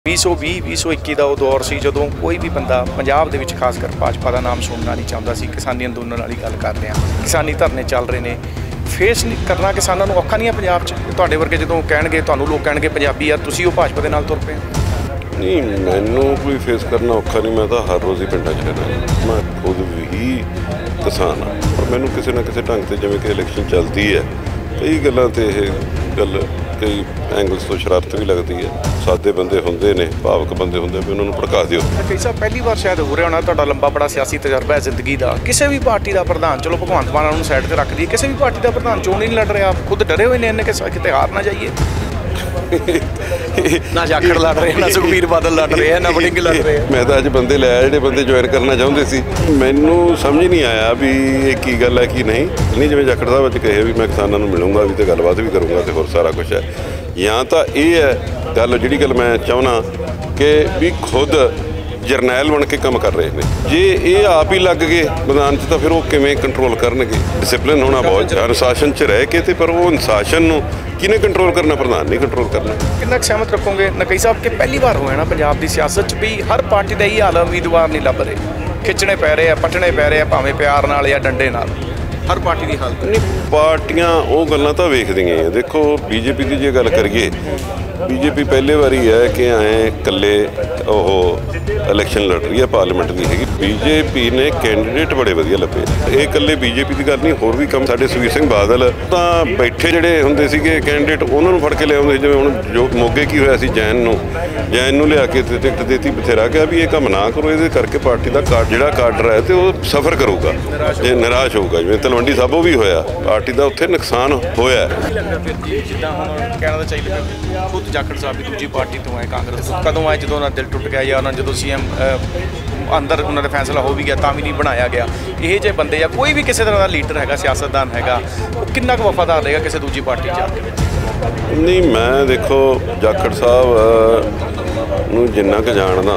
2020-2021 ਦਾ ਉਹ ਦੌਰ ਸੀ ਜਦੋਂ ਕੋਈ ਵੀ ਬੰਦਾ ਪੰਜਾਬ ਦੇ ਵਿੱਚ ਖਾਸ ਕਰ ਭਾਜਪਾ ਦਾ ਨਾਮ ਸੁਣਨਾ ਨਹੀਂ ਚਾਹੁੰਦਾ ਸੀ। ਕਿਸਾਨੀ ਅੰਦੋਲਨ ਵਾਲੀ ਗੱਲ ਕਰ ਰਹੇ ਹਾਂ, ਕਿਸਾਨੀ ਧਰਨੇ ਚੱਲ ਰਹੇ ਨੇ, ਫੇਸ ਕਰਨਾ ਕਿਸਾਨਾਂ ਨੂੰ ਔਖਾ ਨਹੀਂ ਹੈ ਪੰਜਾਬ 'ਚ। ਤੁਹਾਡੇ ਵਰਗੇ ਜਦੋਂ ਕਹਿਣਗੇ, ਤੁਹਾਨੂੰ ਲੋਕ ਕਹਿਣਗੇ ਪੰਜਾਬੀ ਯਾਰ ਤੁਸੀਂ ਉਹ ਭਾਜਪਾ ਦੇ ਨਾਲ ਤੁਰ ਪਏ। ਨਹੀਂ, ਮੈਨੂੰ ਕੋਈ ਫੇਸ ਕਰਨਾ ਔਖਾ ਨਹੀਂ। ਮੈਂ ਤਾਂ ਹਰ ਰੋਜ਼ ਹੀ ਪਿੰਡਾਂ 'ਚ ਰਹਿੰਦਾ। ਮੈਂ ਖੁਦ ਵੀ ਕਿਸਾਨ ਹਾਂ, ਪਰ ਮੈਨੂੰ ਕਿਸੇ ਨਾ ਕਿਸੇ ਢੰਗ 'ਤੇ ਜਿਵੇਂ ਕਿ ਇਲੈਕਸ਼ਨ ਚੱਲਦੀ ਹੈ, ਕਈ ਗੱਲਾਂ 'ਤੇ ਇਹ ਗੱਲ ਕਈ ਐਂਗਲਸ ਤੋਂ ਸ਼ਰਾਰਤ ਵੀ ਲੱਗਦੀ ਹੈ। ਸਾਦੇ ਬੰਦੇ ਹੁੰਦੇ ਨੇ, ਭਾਵਕ ਬੰਦੇ ਹੁੰਦੇ ਵੀ ਉਹਨਾਂ ਨੂੰ ਭੜਕਾ ਦਿਓ। ਕਈ ਸਾਹਿਬ ਪਹਿਲੀ ਵਾਰ ਸ਼ਾਇਦ ਹੋ ਰਿਹਾ ਹੋਣਾ, ਤੁਹਾਡਾ ਲੰਬਾ ਬੜਾ ਸਿਆਸੀ ਤਜਰਬਾ ਹੈ ਜ਼ਿੰਦਗੀ ਦਾ। ਕਿਸੇ ਵੀ ਪਾਰਟੀ ਦਾ ਪ੍ਰਧਾਨ, ਚਲੋ ਭਗਵੰਤ ਮਾਨ ਨੂੰ ਸਾਈਡ 'ਤੇ ਰੱਖ ਦਈਏ, ਕਿਸੇ ਵੀ ਪਾਰਟੀ ਦਾ ਪ੍ਰਧਾਨ ਚੋਣ ਨਹੀਂ ਲੜ ਰਿਹਾ, ਖੁਦ ਡਰੇ ਹੋਏ ਨੇ ਇੰਨੇ ਕਿ ਕਿਤੇ ਹਾਰ ਨਾ ਜਾਈਏ। ਨਾ ਜਾਖੜ ਲੜ ਰਹੇ, ਨਾ ਸੁਖਬੀਰ ਬਾਦਲ ਲੜ ਰਹੇ, ਨਾ ਵੜਿੰਗ ਲੜ ਰਹੇ। ਮੈਂ ਤਾਂ ਅੱਜ ਬੰਦੇ ਲਿਆ ਜਿਹੜੇ ਬੰਦੇ ਜੁਆਇਨ ਕਰਨਾ ਚਾਹੁੰਦੇ ਸੀ। ਮੈਨੂੰ ਸਮਝ ਨਹੀਂ ਆਇਆ ਵੀ ਇਹ ਕੀ ਗੱਲ ਹੈ ਕੀ ਨਹੀਂ। ਜਿਵੇਂ ਜਾਖੜ ਸਾਹਿਬ ਅੱਜ ਕਹੇ ਵੀ ਮੈਂ ਕਿਸਾਨਾਂ ਨੂੰ ਮਿਲੂੰਗਾ ਵੀ ਤੇ ਗੱਲਬਾਤ ਵੀ ਕਰੂੰਗਾ ਤੇ ਹੋਰ ਸਾਰਾ ਕੁਛ ਹੈ। ਜਾਂ ਤਾਂ ਇਹ ਹੈ ਗੱਲ, ਜਿਹੜੀ ਗੱਲ ਮੈਂ ਚਾਹੁੰਦਾ ਕਿ ਵੀ ਖੁਦ ਜਰਨੈਲ ਬਣ ਕੇ ਕੰਮ ਕਰ ਰਹੇ ਨੇ। ਜੇ ਇਹ ਆਪ ਹੀ ਲੱਗ ਗਏ ਮੈਦਾਨ 'ਚ ਤਾਂ ਫਿਰ ਉਹ ਕਿਵੇਂ ਕੰਟਰੋਲ ਕਰਨਗੇ? ਡਿਸਿਪਲਿਨ ਹੋਣਾ ਬਹੁਤ, ਅਨੁਸ਼ਾਸਨ 'ਚ ਰਹਿ ਕੇ, ਤੇ ਪਰ ਉਹ ਅਨੁਸ਼ਾਸਨ ਨੂੰ ਕਿਹਨੇ ਕੰਟਰੋਲ ਕਰਨਾ? ਪ੍ਰਧਾਨ ਨਹੀਂ ਕੰਟਰੋਲ ਕਰਨਾ। ਕਿੰਨਾ ਕੁ ਸਹਿਮਤ ਰੱਖੋਗੇ ਨਕਈ ਸਾਹਿਬ ਕਿ ਪਹਿਲੀ ਵਾਰ ਹੋਇਆ ਨਾ ਪੰਜਾਬ ਦੀ ਸਿਆਸਤ 'ਚ ਵੀ ਹਰ ਪਾਰਟੀ ਦਾ ਹੀ ਹਾਲ, ਉਮੀਦਵਾਰ ਨਹੀਂ ਲੱਭ ਰਹੇ, ਖਿੱਚਣੇ ਪੈ ਰਹੇ ਆ, ਪੱਟਣੇ ਪੈ ਰਹੇ ਆ, ਭਾਵੇਂ ਪਿਆਰ ਨਾਲ ਜਾਂ ਡੰਡੇ ਨਾਲ। ਹਰ ਪਾਰਟੀ ਦੀ ਹਾਲਤ ਨਹੀਂ, ਪਾਰਟੀਆਂ ਉਹ ਗੱਲਾਂ ਤਾਂ ਵੇਖਦੀਆਂ। ਦੇਖੋ ਬੀਜੇਪੀ ਦੀ ਜੇ ਗੱਲ ਕਰੀਏ, ਬੀਜੇਪੀ ਪਹਿਲੇ ਵਾਰੀ ਹੈ ਕਿ ਐਂ ਇਕੱਲੇ ਉਹ ਇਲੈਕਸ਼ਨ ਲੜ ਰਹੀ ਹੈ, ਪਾਰਲੀਮੈਂਟ ਦੀ ਹੈਗੀ। ਬੀਜੇਪੀ ਨੇ ਕੈਂਡੀਡੇਟ ਬੜੇ ਵਧੀਆ ਲੱਭੇ। ਇਹ ਇਕੱਲੇ ਬੀਜੇਪੀ ਦੀ ਗੱਲ ਨਹੀਂ, ਹੋਰ ਵੀ ਕੰਮ। ਸਾਡੇ ਸੁਖਬੀਰ ਸਿੰਘ ਬਾਦਲ ਤਾਂ ਬੈਠੇ ਜਿਹੜੇ ਹੁੰਦੇ ਸੀਗੇ ਕੈਂਡੀਡੇਟ, ਉਹਨਾਂ ਨੂੰ ਫੜ ਕੇ ਲਿਆਉਂਦੇ। ਜਿਵੇਂ ਹੁਣ ਜੋ ਮੋਗੇ ਕੀ ਹੋਇਆ ਸੀ, ਜੈਨ ਨੂੰ ਲਿਆ ਕੇ ਟਿਕਟ ਦੇਤੀ। ਬਥੇਰਾ ਕਿਹਾ ਵੀ ਇਹ ਕੰਮ ਨਾ ਕਰੋ, ਇਹਦੇ ਕਰਕੇ ਪਾਰਟੀ ਦਾ ਜਿਹੜਾ ਕਾਡਰ ਹੈ ਤੇ ਉਹ ਸਫਰ ਕਰੂਗਾ, ਇਹ ਨਿਰਾਸ਼ ਹੋਊਗਾ। ਜਿਵੇਂ ਤਲਵੰਡੀ ਸਾਬੋ ਵੀ ਹੋਇਆ, ਪਾਰਟੀ ਦਾ ਉੱਥੇ ਨੁਕਸਾਨ ਹੋਇਆ। ਜਿੱਦਾਂ ਹੁਣ ਕਹਿਣਾ ਤਾਂ ਚਾਹੀਦਾ, ਖੁਦ ਜਾਖੜ ਸਾਹਿਬ ਵੀ ਦੂਜੀ ਪਾਰਟੀ ਤੋਂ ਆਏ, ਕਾਂਗਰਸ ਤੋਂ। ਕਦੋਂ ਆਏ? ਜਦੋਂ ਉਹਨਾਂ ਦਾ ਦਿਲ ਟੁੱਟ ਗਿਆ, ਜਾਂ ਉਹਨਾਂ ਜਦੋਂ CM ਅੰਦਰ ਉਹਨਾਂ ਦਾ ਫੈਸਲਾ ਹੋ ਵੀ ਗਿਆ ਤਾਂ ਵੀ ਨਹੀਂ ਬਣਾਇਆ ਗਿਆ। ਇਹ ਜਿਹੇ ਬੰਦੇ ਜਾਂ ਕੋਈ ਵੀ ਕਿਸੇ ਤਰ੍ਹਾਂ ਦਾ ਲੀਡਰ ਹੈਗਾ, ਸਿਆਸਤਦਾਨ ਹੈਗਾ, ਉਹ ਕਿੰਨਾ ਕੁ ਵਫਾਦਾਰ ਰਹੇਗਾ ਕਿਸੇ ਦੂਜੀ ਪਾਰਟੀ 'ਚ ਆ ਕੇ? ਨਹੀਂ, ਮੈਂ ਦੇਖੋ ਜਾਖੜ ਸਾਹਿਬ ਨੂੰ ਜਿੰਨਾ ਕੁ ਜਾਣਦਾ,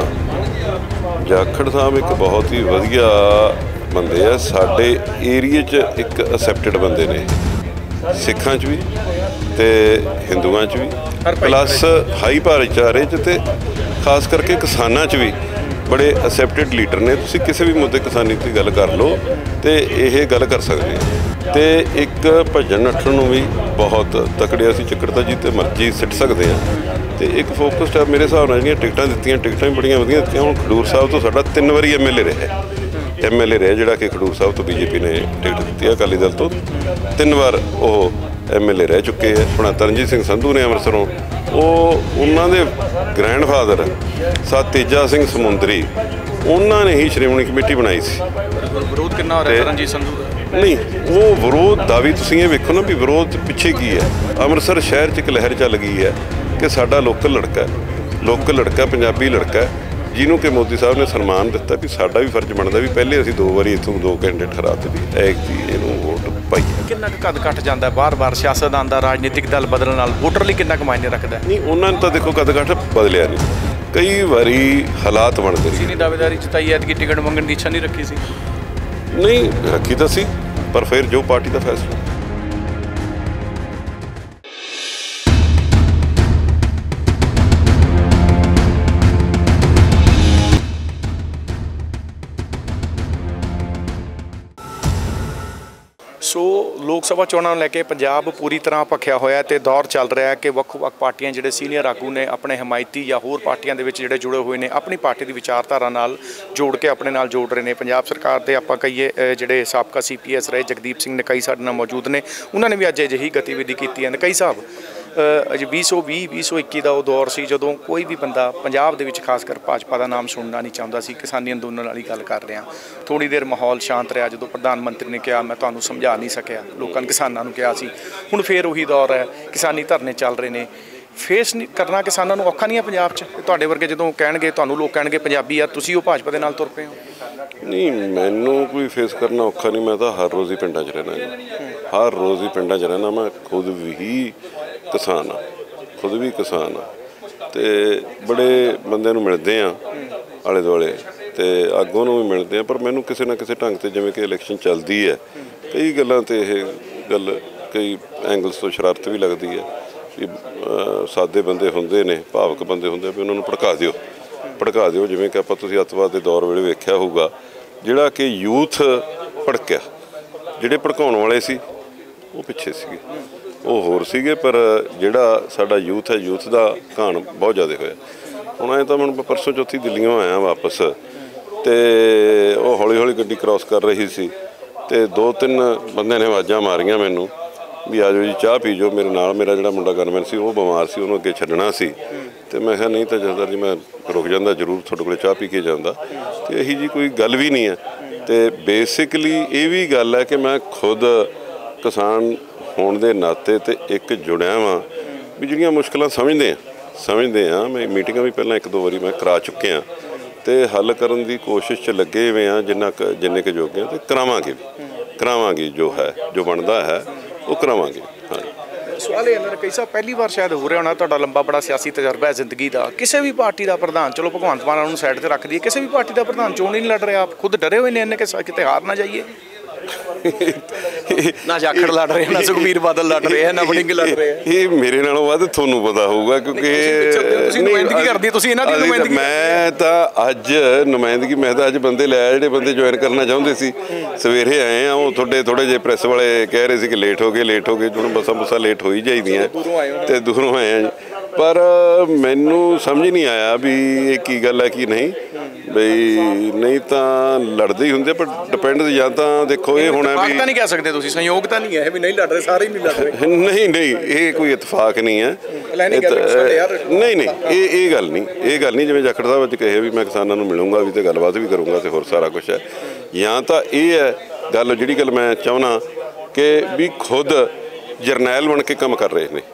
ਜਾਖੜ ਸਾਹਿਬ ਇੱਕ ਬਹੁਤ ਹੀ ਵਧੀਆ ਬੰਦੇ ਆ। ਸਾਡੇ ਏਰੀਏ 'ਚ ਇੱਕ ਅਸੈਪਟਡ ਬੰਦੇ ਨੇ, ਸਿੱਖਾਂ 'ਚ ਵੀ ਤੇ ਹਿੰਦੂਆਂ 'ਚ ਵੀ, ਪਲੱਸ ਹਾਈ ਭਾਈਚਾਰੇ 'ਚ, ਤੇ ਖਾਸ ਕਰਕੇ ਕਿਸਾਨਾਂ 'ਚ ਵੀ ਬੜੇ ਅਸੈਪਟਡ ਲੀਡਰ ਨੇ। ਤੁਸੀਂ ਕਿਸੇ ਵੀ ਮੁੱਦੇ ਕਿਸਾਨੀ ਦੀ ਗੱਲ ਕਰ ਲਓ ਤੇ ਇਹ ਗੱਲ ਕਰ ਸਕਦੇ ਹੋ। ਤੇ ਇੱਕ ਭੱਜਣ ਨੱਠਣ ਨੂੰ ਵੀ ਬਹੁਤ ਤਕੜੇ, ਅਸੀਂ ਚੱਕੜਤਾ ਜੀ ਤੇ ਮਰਜ਼ੀ ਸਿੱਟ ਸਕਦੇ ਹਾਂ। ਤੇ ਇੱਕ ਫੋਕਸਡ ਹੈ ਮੇਰੇ ਹਿਸਾਬ ਨਾਲ। ਜਿਹੜੀਆਂ ਟਿਕਟਾਂ ਦਿੱਤੀਆਂ, ਟਿਕਟਾਂ ਵੀ ਬੜੀਆਂ ਵਧੀਆ ਦਿੱਤੀਆਂ। ਹੁਣ ਖਡੂਰ ਸਾਹਿਬ ਤੋਂ ਸਾਡਾ 3 ਵਾਰੀ MLA ਰਿਹਾ, ਜਿਹੜਾ ਕਿ ਖਡੂਰ ਸਾਹਿਬ ਤੋਂ ਬੀਜੇਪੀ ਨੇ ਟਿਕਟ ਦਿੱਤੀ ਹੈ, ਅਕਾਲੀ ਦਲ ਤੋਂ 3 ਵਾਰ ਉਹ MLA ਰਹਿ ਚੁੱਕੇ ਹੈ। ਆਪਣਾ ਤਰਨਜੀਤ ਸਿੰਘ ਸੰਧੂ ਨੇ ਅੰਮ੍ਰਿਤਸਰੋਂ, ਉਹਨਾਂ ਦੇ ਗ੍ਰੈਂਡਫਾਦਰ ਤੇਜਾ ਸਿੰਘ ਸਮੁੰਦਰੀ, ਉਹਨਾਂ ਨੇ ਹੀ ਸ਼੍ਰੋਮਣੀ ਕਮੇਟੀ ਬਣਾਈ ਸੀ। ਵਿਰੋਧ ਕਿੰਨਾ ਹੋ ਰਿਹਾ ਤਰਨਜੀਤ ਸੰਧੂ ਦਾ? ਨਹੀਂ, ਉਹ ਵਿਰੋਧ ਦਾ ਵੀ ਤੁਸੀਂ ਇਹ ਵੇਖੋ ਨਾ ਵੀ ਵਿਰੋਧ ਪਿੱਛੇ ਕੀ ਹੈ। ਅੰਮ੍ਰਿਤਸਰ ਸ਼ਹਿਰ 'ਚ ਇੱਕ ਲਹਿਰ ਚੱਲ ਗਈ ਹੈ ਕਿ ਸਾਡਾ ਲੋਕਲ ਲੜਕਾ, ਪੰਜਾਬੀ ਲੜਕਾ, ਜਿਹਨੂੰ ਕਿ ਮੋਦੀ ਸਾਹਿਬ ਨੇ ਸਨਮਾਨ ਦਿੱਤਾ। ਵੀ ਸਾਡਾ ਵੀ ਫਰਜ਼ ਬਣਦਾ ਵੀ ਪਹਿਲੇ ਅਸੀਂ 2 ਵਾਰੀ ਇੱਥੋਂ 2 ਕੈਂਡੀਡੇਟ ਹਰਾਤੇ, ਵੀ ਐਤਕੀ ਇਹਨੂੰ ਵੋਟ ਪਾਈ। ਕਿੰਨਾ ਕੁ ਕੱਦ ਘੱਟ ਜਾਂਦਾ ਬਾਰ-ਬਾਰ ਸਿਆਸਤਦਾਨ ਦਾ? ਰਾਜਨੀਤਿਕ ਦਲ ਬਦਲਣ ਨਾਲ ਵੋਟਰ ਲਈ ਕਿੰਨਾ ਕੁ ਮਾਇਨੇ ਰੱਖਦਾ? ਨਹੀਂ, ਉਹਨਾਂ ਨੇ ਤਾਂ ਦੇਖੋ ਕੱਦ ਘੱਟ ਬਦਲਿਆ ਨਹੀਂ, ਕਈ ਵਾਰੀ ਹਾਲਾਤ ਬਣਦੇ ਨੇ। ਤੁਸੀਂ ਦਾਅਵੇਦਾਰੀ ਜਤਾਈ ਐਤਕੀ ਟਿਕਟ ਮੰਗਣ ਦੀ ਇੱਛਾ ਨਹੀਂ ਰੱਖੀ ਸੀ? ਨਹੀਂ ਰੱਖੀ ਤਾਂ ਸੀ, ਪਰ ਫਿਰ ਜੋ ਪਾਰਟੀ ਦਾ ਫੈਸਲਾ। ਸੋ ਲੋਕ ਸਭਾ ਚੋਣਾਂ ਨੂੰ ਲੈ ਕੇ ਪੰਜਾਬ ਪੂਰੀ ਤਰ੍ਹਾਂ ਭਖਿਆ ਹੋਇਆ ਤੇ ਦੌਰ ਚੱਲ ਰਿਹਾ ਹੈ ਕਿ ਵੱਖ-ਵੱਖ ਪਾਰਟੀਆਂ, ਜਿਹੜੇ ਸੀਨੀਅਰ ਆਗੂ ਨੇ, ਆਪਣੇ ਹਮਾਇਤੀ ਜਾਂ ਹੋਰ ਪਾਰਟੀਆਂ ਦੇ ਵਿੱਚ ਜਿਹੜੇ ਜੁੜੇ ਹੋਏ ਨੇ, ਆਪਣੀ ਪਾਰਟੀ ਦੀ ਵਿਚਾਰਧਾਰਾ ਨਾਲ ਜੋੜ ਕੇ ਆਪਣੇ ਨਾਲ ਜੋੜ ਰਹੇ ਨੇ। ਪੰਜਾਬ ਸਰਕਾਰ ਦੇ ਆਪਾਂ ਕਹੀਏ ਜਿਹੜੇ ਸਾਬਕਾ CPS ਰਹੇ ਜਗਦੀਪ ਸਿੰਘ ਨਕਈ ਸਾਡੇ ਨਾਲ ਮੌਜੂਦ ਨੇ, ਉਹਨਾਂ ਨੇ ਵੀ ਅੱਜ ਅਜਿਹੀ ਗਤੀਵਿਧੀ ਕੀਤੀ ਹੈ। ਨਕਈ ਸਾਹਿਬ, 2020-2021 ਦਾ ਉਹ ਦੌਰ ਸੀ ਜਦੋਂ ਕੋਈ ਵੀ ਬੰਦਾ ਪੰਜਾਬ ਦੇ ਵਿੱਚ ਖਾਸ ਕਰ ਭਾਜਪਾ ਦਾ ਨਾਮ ਸੁਣਨਾ ਨਹੀਂ ਚਾਹੁੰਦਾ ਸੀ। ਕਿਸਾਨੀ ਅੰਦੋਲਨ ਵਾਲੀ ਗੱਲ ਕਰ ਰਹੇ ਹਾਂ। ਥੋੜ੍ਹੀ ਦੇਰ ਮਾਹੌਲ ਸ਼ਾਂਤ ਰਿਹਾ ਜਦੋਂ ਪ੍ਰਧਾਨ ਮੰਤਰੀ ਨੇ ਕਿਹਾ ਮੈਂ ਤੁਹਾਨੂੰ ਸਮਝਾ ਨਹੀਂ ਸਕਿਆ, ਲੋਕਾਂ ਨੇ ਕਿਸਾਨਾਂ ਨੂੰ ਕਿਹਾ ਸੀ। ਹੁਣ ਫੇਰ ਉਹੀ ਦੌਰ ਹੈ, ਕਿਸਾਨੀ ਧਰਨੇ ਚੱਲ ਰਹੇ ਨੇ, ਫੇਸ ਕਰਨਾ ਕਿਸਾਨਾਂ ਨੂੰ ਔਖਾ ਨਹੀਂ ਹੈ ਪੰਜਾਬ 'ਚ। ਤੁਹਾਡੇ ਵਰਗੇ ਜਦੋਂ ਕਹਿਣਗੇ, ਤੁਹਾਨੂੰ ਲੋਕ ਕਹਿਣਗੇ ਪੰਜਾਬੀ ਯਾਰ ਤੁਸੀਂ ਉਹ ਭਾਜਪਾ ਦੇ ਨਾਲ ਤੁਰ ਪਏ ਹੋ। ਨਹੀਂ, ਮੈਨੂੰ ਕੋਈ ਫੇਸ ਕਰਨਾ ਔਖਾ ਨਹੀਂ। ਮੈਂ ਤਾਂ ਹਰ ਰੋਜ਼ ਹੀ ਪਿੰਡਾਂ 'ਚ ਰਹਿਣਾ ਜੀ, ਹਰ ਰੋਜ਼ ਹੀ ਪਿੰਡਾਂ 'ਚ ਰਹਿਣਾ। ਮੈਂ ਖੁਦ ਵੀ ਕਿਸਾਨ ਹਾਂ, ਤੇ ਬੜੇ ਬੰਦਿਆਂ ਨੂੰ ਮਿਲਦੇ ਹਾਂ ਆਲੇ ਦੁਆਲੇ, ਤੇ ਆਗੂਆਂ ਨੂੰ ਵੀ ਮਿਲਦੇ ਹਾਂ। ਪਰ ਮੈਨੂੰ ਕਿਸੇ ਨਾ ਕਿਸੇ ਢੰਗ 'ਤੇ, ਜਿਵੇਂ ਕਿ ਇਲੈਕਸ਼ਨ ਚੱਲਦੀ ਹੈ, ਕਈ ਗੱਲਾਂ 'ਤੇ ਇਹ ਗੱਲ, ਕਈ ਐਂਗਲਸ ਤੋਂ ਸ਼ਰਾਰਤ ਵੀ ਲੱਗਦੀ ਹੈ। ਸਾਦੇ ਬੰਦੇ ਹੁੰਦੇ ਨੇ, ਭਾਵਕ ਬੰਦੇ ਹੁੰਦੇ ਵੀ ਉਹਨਾਂ ਨੂੰ ਭੜਕਾ ਦਿਓ ਜਿਵੇਂ ਕਿ ਆਪਾਂ ਤੁਸੀਂ ਅੱਤਵਾਦ ਦੇ ਦੌਰ ਵੇਲੇ ਵੇਖਿਆ ਹੋਊਗਾ, ਜਿਹੜਾ ਕਿ ਯੂਥ ਭੜਕਿਆ, ਜਿਹੜੇ ਭੜਕਾਉਣ ਵਾਲੇ ਸੀ ਉਹ ਪਿੱਛੇ ਸੀਗੇ, ਉਹ ਹੋਰ ਸੀਗੇ, ਪਰ ਜਿਹੜਾ ਸਾਡਾ ਯੂਥ ਹੈ, ਯੂਥ ਦਾ ਘਾਣ ਬਹੁਤ ਜ਼ਿਆਦਾ ਹੋਇਆ। ਹੁਣ ਐਂ ਤਾਂ ਹੁਣ ਪਰਸੋਂ ਚੌਥੀ ਦਿੱਲੀੋਂ ਆਇਆ ਵਾਪਸ, ਅਤੇ ਉਹ ਹੌਲੀ ਹੌਲੀ ਗੱਡੀ ਕ੍ਰਾਸ ਕਰ ਰਹੀ ਸੀ, ਅਤੇ 2-3 ਬੰਦਿਆਂ ਨੇ ਆਵਾਜ਼ਾਂ ਮਾਰੀਆਂ ਮੈਨੂੰ ਵੀ ਆ ਜਾਓ ਜੀ, ਚਾਹ ਪੀ ਜਾਓ ਮੇਰੇ ਨਾਲ। ਮੇਰਾ ਜਿਹੜਾ ਮੁੰਡਾ ਗਨਮੈਨ ਸੀ ਉਹ ਬਿਮਾਰ ਸੀ, ਉਹਨੂੰ ਅੱਗੇ ਛੱਡਣਾ ਸੀ, ਅਤੇ ਮੈਂ ਕਿਹਾ ਨਹੀਂ ਤਾਂ ਜਥੇਦਾਰ ਜੀ ਮੈਂ ਰੁਕ ਜਾਂਦਾ ਜ਼ਰੂਰ, ਤੁਹਾਡੇ ਕੋਲ ਚਾਹ ਪੀ ਕੇ ਜਾਂਦਾ। ਅਤੇ ਇਹੀ ਜੀ ਕੋਈ ਗੱਲ ਵੀ ਨਹੀਂ ਹੈ। ਅਤੇ ਬੇਸਿਕਲੀ ਇਹ ਵੀ ਗੱਲ ਹੈ ਕਿ ਮੈਂ ਖੁਦ ਕਿਸਾਨ ਹੋਣ ਦੇ ਨਾਤੇ ਤੇ ਇੱਕ ਜੁੜਿਆ ਵਾਂ ਵੀ ਜਿਹੜੀਆਂ ਮੁਸ਼ਕਿਲਾਂ ਸਮਝਦੇ ਹਾਂ। ਮੈਂ ਮੀਟਿੰਗਾਂ ਵੀ ਪਹਿਲਾਂ 1-2 ਵਾਰੀ ਮੈਂ ਕਰਾ ਚੁੱਕਿਆ ਅਤੇ ਹੱਲ ਕਰਨ ਦੀ ਕੋਸ਼ਿਸ਼ 'ਚ ਲੱਗੇ ਹੋਏ ਹਾਂ ਜਿੰਨੇ ਕੁ ਜੋਗੇ ਹਾਂ, ਅਤੇ ਕਰਾਵਾਂਗੇ ਜੋ ਬਣਦਾ ਹੈ ਉਹ ਕਰਾਵਾਂਗੇ। ਹਾਂਜੀ, ਸਵਾਲ ਇਹ ਹੈ ਕਈ ਸਾਹਿਬ, ਪਹਿਲੀ ਵਾਰ ਸ਼ਾਇਦ ਹੋ ਰਿਹਾ ਹੋਣਾ, ਤੁਹਾਡਾ ਲੰਬਾ ਬੜਾ ਸਿਆਸੀ ਤਜਰਬਾ ਹੈ ਜ਼ਿੰਦਗੀ ਦਾ, ਕਿਸੇ ਵੀ ਪਾਰਟੀ ਦਾ ਪ੍ਰਧਾਨ, ਚਲੋ ਭਗਵੰਤ ਮਾਨ ਨੂੰ ਸਾਈਡ ਤੇ ਰੱਖ ਦਈਏ, ਕਿਸੇ ਵੀ ਪਾਰਟੀ ਦਾ ਪ੍ਰਧਾਨ ਚੋਣ ਹੀ ਨਹੀਂ ਲੜ ਰਿਹਾ, ਆਪ ਖੁਦ ਡਰੇ ਹੋਏ ਨੇ ਇੰਨੇ ਕਿ ਕਿਤੇ ਹਾਰ ਨਾ ਜਾਈਏ। ਨਾ ਜਾਖੜ ਲੜ ਰਹੇ, ਨਾ ਸੁਖਬੀਰ ਬਾਦਲ ਲੜ ਰਹੇ, ਨਾ ਵੜਿੰਗ ਲੜ ਰਹੇ। ਇਹ ਮੇਰੇ ਨਾਲੋਂ ਵੱਧ ਤੁਹਾਨੂੰ ਪਤਾ ਹੋਊਗਾ, ਕਿਉਂਕਿ ਤੁਸੀਂ ਨੁਮਾਇੰਦਗੀ ਕਰਦੇ, ਤੁਸੀਂ ਇਹਨਾਂ ਦੀ ਨੁਮਾਇੰਦਗੀ। ਮੈਂ ਤਾਂ ਅੱਜ ਬੰਦੇ ਲੈ ਜਿਹੜੇ ਬੰਦੇ ਜੁਆਇਨ ਕਰਨਾ ਚਾਹੁੰਦੇ ਸੀ, ਸਵੇਰੇ ਆਏ ਆ, ਉਹ ਥੋੜੇ ਜਿਹੇ ਪ੍ਰੈਸ ਵਾਲੇ ਕਹਿ ਰਹੇ ਸੀ ਕਿ ਲੇਟ ਹੋ ਗਏ, ਹੁਣ ਬੱਸਾਂ ਲੇਟ ਹੋ ਹੀ ਜਾਈਦੀਆਂ, ਅਤੇ ਦੂਰੋਂ ਆਏ ਆ ਜੀ। ਪਰ ਮੈਨੂੰ ਸਮਝ ਨਹੀਂ ਆਇਆ ਵੀ ਇਹ ਕੀ ਗੱਲ ਹੈ ਕੀ ਨਹੀਂ, ਬਈ ਨਹੀਂ ਤਾਂ ਲੜਦੇ ਹੀ ਹੁੰਦੇ, ਪਰ ਡਿਪੈਂਡ ਜਾਂ ਤਾਂ ਦੇਖੋ ਇਹ ਹੋਣਾ ਵੀ ਨਹੀਂ ਕਹਿ ਸਕਦੇ ਤੁਸੀਂ, ਸੰਯੋਗ ਤਾਂ ਨਹੀਂ ਹੈ ਵੀ ਨਹੀਂ ਲੜ ਰਹੇ, ਸਾਰੇ ਹੀ ਨਹੀਂ ਲੜ ਰਹੇ। ਨਹੀਂ ਇਹ ਕੋਈ ਇਤਫਾਕ ਨਹੀਂ ਹੈ। ਨਹੀਂ ਇਹ ਗੱਲ ਨਹੀਂ ਜਿਵੇਂ ਜਾਖੜ ਸਾਹਿਬ ਅੱਜ ਕਹੇ ਵੀ ਮੈਂ ਕਿਸਾਨਾਂ ਨੂੰ ਮਿਲੂੰਗਾ ਵੀ ਅਤੇ ਗੱਲਬਾਤ ਵੀ ਕਰੂੰਗਾ ਅਤੇ ਹੋਰ ਸਾਰਾ ਕੁਛ ਹੈ। ਜਾਂ ਤਾਂ ਇਹ ਹੈ ਗੱਲ, ਜਿਹੜੀ ਗੱਲ ਮੈਂ ਚਾਹੁੰਦਾ ਕਿ ਵੀ ਖੁਦ ਜਰਨੈਲ ਬਣ ਕੇ ਕੰਮ ਕਰ ਰਹੇ ਨੇ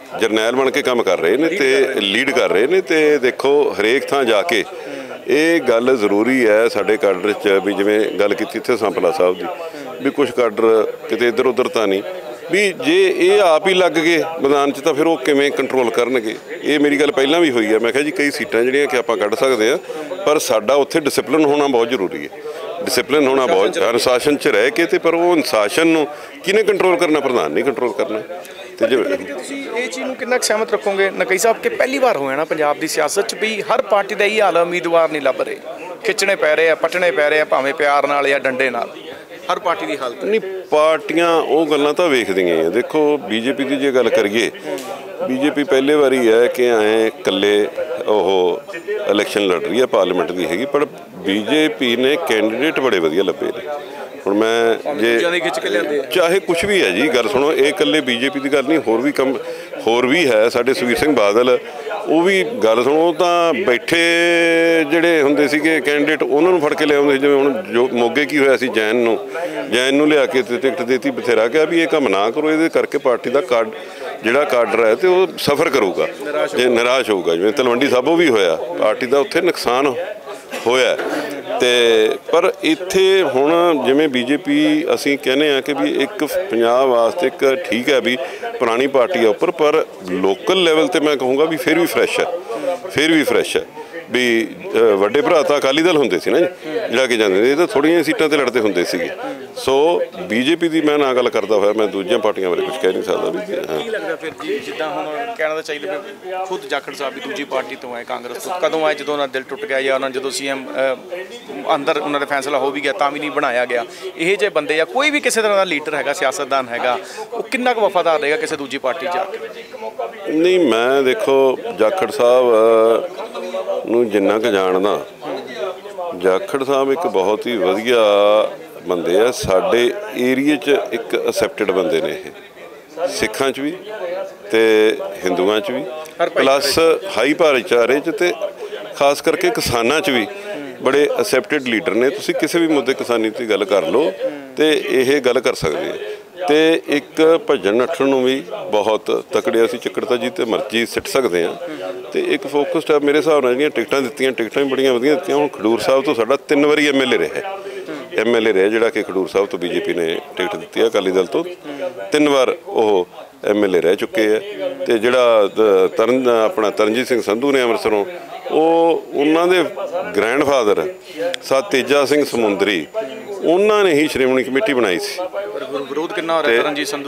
ਅਤੇ ਲੀਡ ਕਰ ਰਹੇ ਨੇ, ਅਤੇ ਦੇਖੋ ਹਰੇਕ ਥਾਂ ਜਾ ਕੇ ਇਹ ਗੱਲ ਜ਼ਰੂਰੀ ਹੈ ਸਾਡੇ ਕਾਡਰ 'ਚ ਵੀ, ਜਿਵੇਂ ਗੱਲ ਕੀਤੀ ਇੱਥੇ ਸੰਪਲਾ ਸਾਹਿਬ ਦੀ ਵੀ ਕੁਛ ਕਾਡਰ ਕਿਤੇ ਇੱਧਰ ਉੱਧਰ ਤਾਂ ਨਹੀਂ, ਵੀ ਜੇ ਇਹ ਆਪ ਹੀ ਲੱਗ ਗਏ ਮੈਦਾਨ 'ਚ ਤਾਂ ਫਿਰ ਉਹ ਕਿਵੇਂ ਕੰਟਰੋਲ ਕਰਨਗੇ। ਇਹ ਮੇਰੀ ਗੱਲ ਪਹਿਲਾਂ ਵੀ ਹੋਈ ਹੈ, ਮੈਂ ਕਿਹਾ ਜੀ ਕਈ ਸੀਟਾਂ ਜਿਹੜੀਆਂ ਕਿ ਆਪਾਂ ਕੱਢ ਸਕਦੇ ਹਾਂ, ਪਰ ਸਾਡਾ ਉੱਥੇ ਡਿਸਪਲਿਨ ਹੋਣਾ ਬਹੁਤ ਜ਼ਰੂਰੀ ਹੈ, ਅਨੁਸ਼ਾਸਨ 'ਚ ਰਹਿ ਕੇ, ਅਤੇ ਪਰ ਉਹ ਅਨੁਸ਼ਾਸਨ ਨੂੰ ਕਿਹਨੇ ਕੰਟਰੋਲ ਕਰਨਾ, ਪ੍ਰਧਾਨ ਨਹੀਂ ਕੰਟਰੋਲ ਕਰਨਾ। ਅਤੇ ਜਿਵੇਂ ਤੁਸੀਂ ਇਹ ਚੀਜ਼ ਨੂੰ ਕਿੰਨਾ ਸਹਿਮਤ ਰੱਖੋਗੇ ਨਕਈ ਸਾਹਿਬ ਕਿ ਪਹਿਲੀ ਵਾਰ ਹੋਇਆ ਨਾ ਪੰਜਾਬ ਦੀ ਸਿਆਸਤ 'ਚ ਵੀ ਹਰ ਪਾਰਟੀ ਦਾ ਇਹ ਹਾਲ, ਉਮੀਦਵਾਰ ਨਹੀਂ ਲੱਭ ਰਹੇ, ਖਿੱਚਣੇ ਪੈ ਰਹੇ ਆ, ਪੱਟਣੇ ਪੈ ਰਹੇ ਆ, ਭਾਵੇਂ ਪਿਆਰ ਨਾਲ ਜਾਂ ਡੰਡੇ ਨਾਲ, ਹਰ ਪਾਰਟੀ ਦੀ ਹਾਲਤ ਨਹੀਂ। ਪਾਰਟੀਆਂ ਉਹ ਗੱਲਾਂ ਤਾਂ ਵੇਖਦੀਆਂ ਹੀ ਆ। ਦੇਖੋ ਬੀਜੇਪੀ ਦੀ ਜੇ ਗੱਲ ਕਰੀਏ, ਬੀਜੇਪੀ ਪਹਿਲੇ ਵਾਰੀ ਹੈ ਕਿ ਐਂ ਇਕੱਲੇ ਉਹ ਇਲੈਕਸ਼ਨ ਲੜ ਰਹੀ ਹੈ, ਪਾਰਲੀਮੈਂਟ ਦੀ ਹੈਗੀ, ਪਰ ਬੀਜੇਪੀ ਨੇ ਕੈਂਡੀਡੇਟ ਬੜੇ ਵਧੀਆ ਲੱਭੇ ਨੇ। ਹੁਣ ਮੈਂ ਜੇ ਚਾਹੇ ਕੁਛ ਵੀ ਹੈ ਜੀ, ਗੱਲ ਸੁਣੋ, ਇਹ ਇਕੱਲੇ ਬੀਜੇਪੀ ਦੀ ਗੱਲ ਨਹੀਂ, ਹੋਰ ਵੀ ਹੈ। ਸਾਡੇ ਸੁਖਬੀਰ ਸਿੰਘ ਬਾਦਲ, ਉਹ ਵੀ ਗੱਲ ਸੁਣੋ, ਉਹ ਤਾਂ ਬੈਠੇ ਜਿਹੜੇ ਹੁੰਦੇ ਸੀਗੇ ਕੈਂਡੀਡੇਟ, ਉਹਨਾਂ ਨੂੰ ਫੜ ਕੇ ਲਿਆਉਂਦੇ ਸੀ। ਜਿਵੇਂ ਹੁਣ ਜੋ ਮੋਗੇ ਕੀ ਹੋਇਆ ਸੀ, ਜੈਨ ਨੂੰ ਲਿਆ ਕੇ ਟਿਕਟ ਦੇਤੀ, ਬਥੇਰਾ ਕਿਹਾ ਵੀ ਇਹ ਕੰਮ ਨਾ ਕਰੋ, ਇਹਦੇ ਕਰਕੇ ਪਾਰਟੀ ਦਾ ਜਿਹੜਾ ਕਾਡਰ ਹੈ ਅਤੇ ਉਹ ਸਫਰ ਕਰੂਗਾ, ਜੇ ਨਿਰਾਸ਼ ਹੋਊਗਾ। ਜਿਵੇਂ ਤਲਵੰਡੀ ਸਾਬੋ ਵੀ ਹੋਇਆ, ਪਾਰਟੀ ਦਾ ਉੱਥੇ ਨੁਕਸਾਨ ਹੋਇਆ। ਅਤੇ ਪਰ ਇੱਥੇ ਹੁਣ ਜਿਵੇਂ ਬੀਜੇਪੀ ਅਸੀਂ ਕਹਿੰਦੇ ਹਾਂ ਕਿ ਵੀ ਇੱਕ ਪੰਜਾਬ ਵਾਸਤੇ ਇੱਕ ਠੀਕ ਹੈ ਵੀ ਪੁਰਾਣੀ ਪਾਰਟੀ ਆ ਉੱਪਰ, ਪਰ ਲੋਕਲ ਲੈਵਲ 'ਤੇ ਮੈਂ ਕਹੂੰਗਾ ਵੀ ਫਿਰ ਵੀ ਫਰੈਸ਼ ਹੈ ਵੀ ਵੱਡੇ ਭਰਾ ਤਾਂ ਅਕਾਲੀ ਦਲ ਹੁੰਦੇ ਸੀ ਨਾ ਜੀ, ਜਿਹੜਾ ਕਿ ਜਾਂਦੇ ਇਹ ਤਾਂ ਥੋੜ੍ਹੀਆਂ ਸੀਟਾਂ 'ਤੇ ਲੜਦੇ ਹੁੰਦੇ ਸੀਗੇ। ਸੋ ਬੀਜੇਪੀ ਦੀ ਮੈਂ ਨਾ ਗੱਲ ਕਰਦਾ ਹੋਇਆ ਮੈਂ ਦੂਜੀਆਂ ਪਾਰਟੀਆਂ ਬਾਰੇ ਕੁਝ ਕਹਿ ਨਹੀਂ ਸਕਦਾ ਵੀ। ਕੀ ਲੱਗਦਾ ਫਿਰ ਜੀ, ਜਿੱਦਾਂ ਹੁਣ ਕਹਿਣਾ ਤਾਂ ਚਾਹੀਦਾ ਵੀ ਖੁਦ ਜਾਖੜ ਸਾਹਿਬ ਵੀ ਦੂਜੀ ਪਾਰਟੀ ਤੋਂ ਆਏ, ਕਾਂਗਰਸ ਤੋਂ, ਕਦੋਂ ਆਏ ਜਦੋਂ ਉਹਨਾਂ ਦਾ ਦਿਲ ਟੁੱਟ ਗਿਆ, ਜਾਂ ਉਹਨਾਂ ਜਦੋਂ ਸੀਐਮ ਅੰਦਰ ਉਹਨਾਂ ਦਾ ਫੈਸਲਾ ਹੋ ਵੀ ਗਿਆ ਤਾਂ ਵੀ ਨਹੀਂ ਬਣਾਇਆ ਗਿਆ। ਇਹ ਜਿਹੇ ਬੰਦੇ ਜਾਂ ਕੋਈ ਵੀ ਕਿਸੇ ਤਰ੍ਹਾਂ ਦਾ ਲੀਡਰ ਹੈਗਾ, ਸਿਆਸਤਦਾਨ ਹੈਗਾ, ਉਹ ਕਿੰਨਾ ਕੁ ਵਫਾਦਾਰ ਰਹੇਗਾ ਕਿਸੇ ਦੂਜੀ ਪਾਰਟੀ 'ਚ ਜਾ ਕੇ? ਨਹੀਂ, ਮੈਂ ਦੇਖੋ ਜਾਖੜ ਸਾਹਿਬ ਨੂੰ ਜਿੰਨਾ ਕੁ ਜਾਣਦਾ, ਜਾਖੜ ਸਾਹਿਬ ਇੱਕ ਬਹੁਤ ਹੀ ਵਧੀਆ ਬੰਦੇ ਆ। ਸਾਡੇ ਏਰੀਏ 'ਚ ਇੱਕ ਅਸੈਪਟਡ ਬੰਦੇ ਨੇ ਇਹ, ਸਿੱਖਾਂ 'ਚ ਵੀ ਅਤੇ ਹਿੰਦੂਆਂ 'ਚ ਵੀ, ਪਲੱਸ ਹਾਈ ਭਾਈਚਾਰੇ 'ਚ, ਅਤੇ ਖਾਸ ਕਰਕੇ ਕਿਸਾਨਾਂ 'ਚ ਵੀ ਬੜੇ ਅਸੈਪਟਡ ਲੀਡਰ ਨੇ। ਤੁਸੀਂ ਕਿਸੇ ਵੀ ਮੁੱਦੇ ਕਿਸਾਨੀ 'ਤੇ ਗੱਲ ਕਰ ਲਓ ਅਤੇ ਇਹ ਗੱਲ ਕਰ ਸਕਦੇ ਆ। ਅਤੇ ਇੱਕ ਭੱਜਣ ਨੱਠਣ ਨੂੰ ਵੀ ਬਹੁਤ ਤਕੜੇ, ਅਸੀਂ ਚੱਕੜਤਾ ਜੀ ਤੇ ਮਰਜ਼ੀ ਸਿੱਟ ਸਕਦੇ ਹਾਂ। ਅਤੇ ਇੱਕ ਫੋਕਸਡ ਆ ਮੇਰੇ ਹਿਸਾਬ ਨਾਲ, ਜਿਹੜੀਆਂ ਟਿਕਟਾਂ ਵੀ ਬੜੀਆਂ ਵਧੀਆ ਦਿੱਤੀਆਂ। ਹੁਣ ਖਡੂਰ ਸਾਹਿਬ ਤੋਂ ਸਾਡਾ 3 ਵਾਰੀ ਐਮਐਲਏ ਰਿਹਾ, ਜਿਹੜਾ ਕਿ ਖਡੂਰ ਸਾਹਿਬ ਤੋਂ ਬੀਜੇਪੀ ਨੇ ਟਿਕਟ ਦਿੱਤੀ ਹੈ, ਅਕਾਲੀ ਦਲ ਤੋਂ 3 ਵਾਰ ਉਹ ਐਮਐਲਏ ਰਹਿ ਚੁੱਕੇ ਹੈ। ਅਤੇ ਜਿਹੜਾ ਤਰਨਜੀਤ ਸਿੰਘ ਸੰਧੂ ਨੇ ਅੰਮ੍ਰਿਤਸਰੋਂ, ਉਹਨਾਂ ਦੇ ਗ੍ਰੈਂਡਫਾਦਰ ਤੇਜਾ ਸਿੰਘ ਸਮੁੰਦਰੀ, ਉਹਨਾਂ ਨੇ ਹੀ ਸ਼੍ਰੋਮਣੀ ਕਮੇਟੀ ਬਣਾਈ ਸੀ। ਵਿਰੋਧ ਕਿੰਨਾ ਹੋ ਰਿਹਾ ਰਣਜੀਤ ਸੰਧੂ ਦਾ?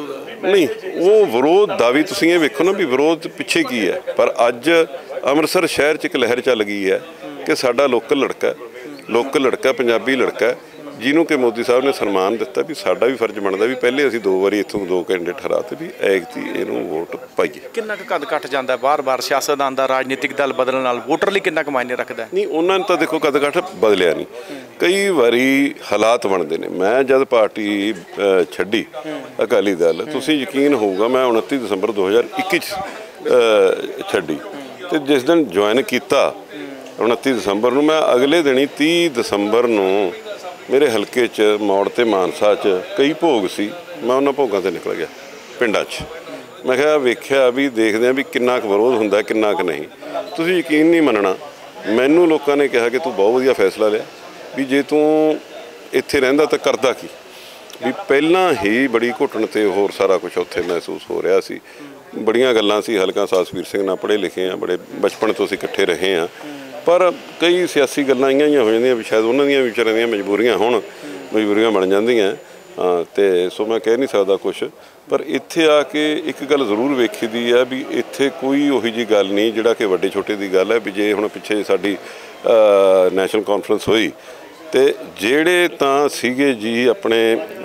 ਨਹੀਂ, ਉਹ ਵਿਰੋਧ ਦਾ ਵੀ ਤੁਸੀਂ ਇਹ ਵੇਖੋ ਨਾ ਵੀ ਵਿਰੋਧ ਪਿੱਛੇ ਕੀ ਹੈ। ਪਰ ਅੱਜ ਅੰਮ੍ਰਿਤਸਰ ਸ਼ਹਿਰ 'ਚ ਇੱਕ ਲਹਿਰ ਚੱਲ ਗਈ ਹੈ ਕਿ ਸਾਡਾ ਲੋਕਲ ਲੜਕਾ ਪੰਜਾਬੀ ਲੜਕਾ ਜਿਹਨੂੰ ਕਿ ਮੋਦੀ ਸਾਹਿਬ ਨੇ ਸਨਮਾਨ ਦਿੱਤਾ, ਵੀ ਸਾਡਾ ਵੀ ਫਰਜ਼ ਬਣਦਾ ਵੀ ਪਹਿਲੇ ਅਸੀਂ 2 ਵਾਰੀ ਇੱਥੋਂ 2 ਕੈਂਡੀਡੇਟ ਹਰਾਤੇ, ਵੀ ਐਗਤੀ ਇਹਨੂੰ ਵੋਟ ਪਾਈਏ। ਕਿੰਨਾ ਕੁ ਕੱਦ ਘੱਟ ਜਾਂਦਾ ਬਾਰ-ਬਾਰ ਸਿਆਸਤਦਾਨ ਦਾ ਰਾਜਨੀਤਿਕ ਦਲ ਬਦਲਣ ਨਾਲ ਵੋਟਰ ਲਈ ਕਿੰਨਾ ਕੁ ਮਾਇਨੇ ਰੱਖਦਾ? ਨਹੀਂ, ਉਹਨਾਂ ਨੇ ਤਾਂ ਦੇਖੋ ਕੱਦ ਘੱਟ ਬਦਲਿਆ ਨਹੀਂ, ਕਈ ਵਾਰੀ ਹਾਲਾਤ ਬਣਦੇ ਨੇ। ਮੈਂ ਜਦ ਪਾਰਟੀ ਛੱਡੀ ਅਕਾਲੀ ਦਲ, ਤੁਸੀਂ ਯਕੀਨ ਹੋਊਗਾ ਮੈਂ 29 ਦਸੰਬਰ 2021 'ਚ ਛੱਡੀ, ਅਤੇ ਜਿਸ ਦਿਨ ਜੁਆਇਨ ਕੀਤਾ 29 ਦਸੰਬਰ ਨੂੰ, ਮੈਂ ਅਗਲੇ ਦਿਨ ਹੀ 30 ਦਸੰਬਰ ਨੂੰ ਮੇਰੇ ਹਲਕੇ 'ਚ ਮੌੜ ਤੇ ਮਾਨਸਾ 'ਚ ਕਈ ਭੋਗ ਸੀ, ਮੈਂ ਉਹਨਾਂ ਭੋਗਾਂ 'ਤੇ ਨਿਕਲ ਗਿਆ ਪਿੰਡਾਂ 'ਚ। ਮੈਂ ਕਿਹਾ ਵੇਖਿਆ ਵੀ ਦੇਖਦੇ ਹਾਂ ਵੀ ਕਿੰਨਾ ਕੁ ਵਿਰੋਧ ਹੁੰਦਾ ਕਿੰਨਾ ਕੁ ਨਹੀਂ। ਤੁਸੀਂ ਯਕੀਨ ਨਹੀਂ ਮੰਨਣਾ, ਮੈਨੂੰ ਲੋਕਾਂ ਨੇ ਕਿਹਾ ਕਿ ਤੂੰ ਬਹੁਤ ਵਧੀਆ ਫੈਸਲਾ ਲਿਆ, ਵੀ ਜੇ ਤੂੰ ਇੱਥੇ ਰਹਿੰਦਾ ਤਾਂ ਕਰਦਾ ਕੀ, ਵੀ ਪਹਿਲਾਂ ਹੀ ਬੜੀ ਘੁੱਟਣ ਤੇ ਹੋਰ ਸਾਰਾ ਕੁਝ ਉੱਥੇ ਮਹਿਸੂਸ ਹੋ ਰਿਹਾ ਸੀ। ਬੜੀਆਂ ਗੱਲਾਂ ਸੀ, ਹਲਕਾ ਸਾਸਵੀਰ ਸਿੰਘ ਨਾਲ ਪੜ੍ਹੇ ਲਿਖੇ ਆ, ਬੜੇ ਬਚਪਨ ਤੋਂ ਅਸੀਂ ਇਕੱਠੇ ਰਹੇ ਹਾਂ, ਪਰ ਕਈ ਸਿਆਸੀ ਗੱਲਾਂ ਆਈਆਂ ਹੋ ਜਾਂਦੀਆਂ ਵੀ ਸ਼ਾਇਦ ਉਹਨਾਂ ਦੀਆਂ ਵਿਚਾਰਿਆਂ ਦੀਆਂ ਮਜਬੂਰੀਆਂ ਬਣ ਜਾਂਦੀਆਂ, ਅਤੇ ਸੋ ਮੈਂ ਕਹਿ ਨਹੀਂ ਸਕਦਾ ਕੁਛ। ਪਰ ਇੱਥੇ ਆ ਕੇ ਇੱਕ ਗੱਲ ਜ਼ਰੂਰ ਵੇਖੀ ਦੀ ਹੈ ਵੀ ਇੱਥੇ ਕੋਈ ਉਹੀ ਜਿਹੀ ਗੱਲ ਨਹੀਂ ਜਿਹੜਾ ਕਿ ਵੱਡੇ ਛੋਟੇ ਦੀ ਗੱਲ ਹੈ। ਵੀ ਜੇ ਹੁਣ ਪਿੱਛੇ ਸਾਡੀ ਨੈਸ਼ਨਲ ਕਾਨਫਰੰਸ ਹੋਈ, ਅਤੇ ਜਿਹੜੇ ਤਾਂ ਸੀਗੇ ਜੀ ਆਪਣੇ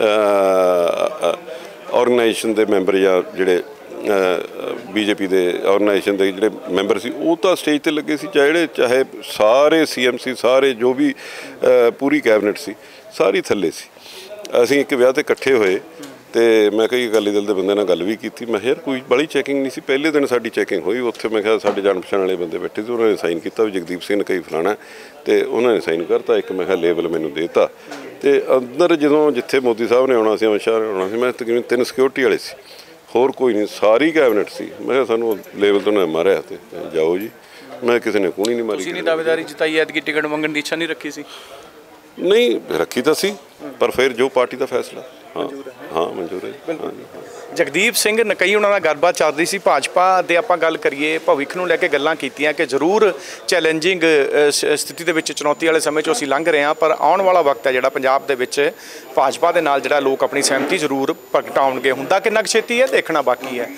ਆਰਗੇਨਾਈਜੇਸ਼ਨ ਦੇ ਮੈਂਬਰ ਜਾਂ ਜਿਹੜੇ ਬੀਜੇਪੀ ਦੇ ਆਰਗੇਨਾਈਜੇਸ਼ਨ ਦੇ ਜਿਹੜੇ ਮੈਂਬਰ ਸੀ, ਉਹ ਤਾਂ ਸਟੇਜ 'ਤੇ ਲੱਗੇ ਸੀ, ਚਾਹੇ ਸਾਰੇ CM ਸਾਰੇ ਜੋ ਵੀ ਪੂਰੀ ਕੈਬਨਿਟ ਸੀ ਸਾਰੀ ਥੱਲੇ ਸੀ। ਅਸੀਂ ਇੱਕ ਵਿਆਹ 'ਤੇ ਇਕੱਠੇ ਹੋਏ, ਅਤੇ ਮੈਂ ਕਈ ਅਕਾਲੀ ਦਲ ਦੇ ਬੰਦੇ ਨਾਲ ਗੱਲ ਵੀ ਕੀਤੀ। ਮੈਂ ਯਾਰ ਕੋਈ ਬੜੀ ਚੈਕਿੰਗ ਨਹੀਂ ਸੀ, ਪਹਿਲੇ ਦਿਨ ਸਾਡੀ ਚੈਕਿੰਗ ਹੋਈ ਉੱਥੇ। ਮੈਂ ਕਿਹਾ ਸਾਡੇ ਜਾਣ ਪਛਾਣ ਵਾਲੇ ਬੰਦੇ ਬੈਠੇ ਸੀ, ਉਹਨਾਂ ਨੇ ਸਾਈਨ ਕੀਤਾ ਵੀ ਜਗਦੀਪ ਸਿੰਘ ਕਈ ਫਲਾਣਾ, ਅਤੇ ਉਹਨਾਂ ਨੇ ਸਾਈਨ ਕਰਤਾ। ਇੱਕ ਮੈਂ ਕਿਹਾ ਲੇਬਲ ਮੈਨੂੰ ਦੇ ਤਾ, ਅਤੇ ਅੰਦਰ ਜਦੋਂ ਜਿੱਥੇ ਮੋਦੀ ਸਾਹਿਬ ਨੇ ਆਉਣਾ ਸੀ, ਅਮਿਤ ਸ਼ਾਹ ਨੇ ਆਉਣਾ ਸੀ, ਮੈਂ ਤਕਰੀਬਨ 3 ਸਿਕਿਉਰਿਟੀ ਵਾਲੇ ਸੀ, ਹੋਰ ਕੋਈ ਨਹੀਂ, ਸਾਰੀ ਕੈਬਨਿਟ ਸੀ। ਮੈਂ ਕਿਹਾ ਸਾਨੂੰ ਲੇਬਲ ਤੋਂ ਮਾਰਿਆ ਤੇ ਜਾਓ ਜੀ, ਮੈਂ ਕਿਸੇ ਨੇ ਕੂਣੀ ਨਹੀਂ ਮਾਰੀ। ਤੁਸੀਂ ਨਹੀਂ ਦਾਅਵੇਦਾਰੀ ਜਤਾਈ ਐਤਕੀ ਟਿਕਟ ਮੰਗਣ ਦੀ ਇੱਛਾ ਨਹੀਂ ਰੱਖੀ ਸੀ? ਨਹੀਂ ਰੱਖੀ ਤਾਂ ਸੀ, ਪਰ ਫਿਰ ਜੋ ਪਾਰਟੀ ਦਾ ਫੈਸਲਾ ਹਾਂ ਮਨਜ਼ੂਰ ਹੈ। ਜਗਦੀਪ ਸਿੰਘ ਨਕਈ ਉਹਨਾਂ ਨਾਲ ਗੱਲਬਾਤ ਚੱਲ ਰਹੀ ਸੀ ਭਾਜਪਾ ਦੇ। ਆਪਾਂ ਗੱਲ ਕਰੀਏ ਭਵਿੱਖ ਨੂੰ ਲੈ ਕੇ ਗੱਲਾਂ ਕੀਤੀਆਂ ਕਿ ਜ਼ਰੂਰ ਚੈਲੰਜਿੰਗ ਸਥਿਤੀ ਦੇ ਵਿੱਚ, ਚੁਣੌਤੀ ਵਾਲੇ ਸਮੇਂ 'ਚੋਂ ਅਸੀਂ ਲੰਘ ਰਹੇ ਹਾਂ, ਪਰ ਆਉਣ ਵਾਲਾ ਵਕਤ ਹੈ ਜਿਹੜਾ ਪੰਜਾਬ ਦੇ ਵਿੱਚ ਭਾਜਪਾ ਦੇ ਨਾਲ ਜਿਹੜਾ ਲੋਕ ਆਪਣੀ ਸਹਿਮਤੀ ਜ਼ਰੂਰ ਪ੍ਰਗਟਾਉਣਗੇ। ਹੁੰਦਾ ਕਿੰਨਾ ਕੁ ਛੇਤੀ ਹੈ ਦੇਖਣਾ ਬਾਕੀ ਹੈ।